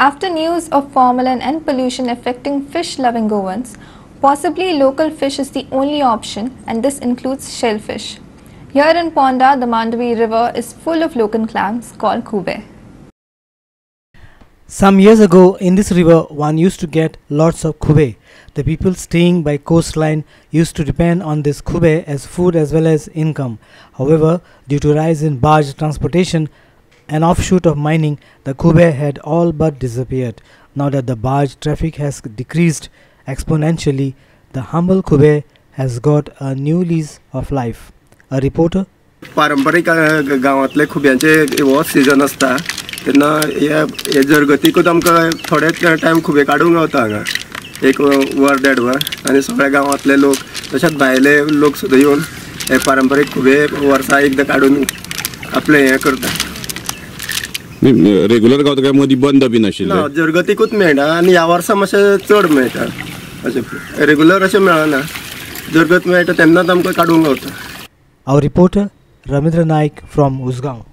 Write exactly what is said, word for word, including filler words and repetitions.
After news of formalin and pollution affecting fish-loving Goans, possibly local fish is the only option, and this includes shellfish. Here in Ponda, the Mandovi river is full of local clams called Khube. Some years ago, in this river, one used to get lots of Khube. The people staying by coastline used to depend on this Khube as food as well as income. However, due to rise in barge transportation, an offshoot of mining, the Khube had all but disappeared. Now that the barge traffic has decreased exponentially, the humble Khube has got a new lease of life. A reporter. पारंपरिक गावातले खुब्यांचे हो season असता तेन्ना हे जरगतीकूच आमकां थोडेच time खुबे काडूंक गावता हांगा एक वर देड वर आनी सगळे गांवांतले लोक तशेंच भायले लोक सुद्दां येवन हे पारंपरीक खुबे वर्सा एकदां काडून आपले हे करता. रेग्युलर गावता काय मदीं बंद बी नाशिल्लें? ना, जरगतीकूच मेळटा आनी ह्या वर्सा मातशें चड मेळटा. अशें रेग्युलर अशें मेळना, जरगत मेळटा तेन्नाच आमकां काडूंक गावता. Our reporter Ramendra Naik from Usgaon.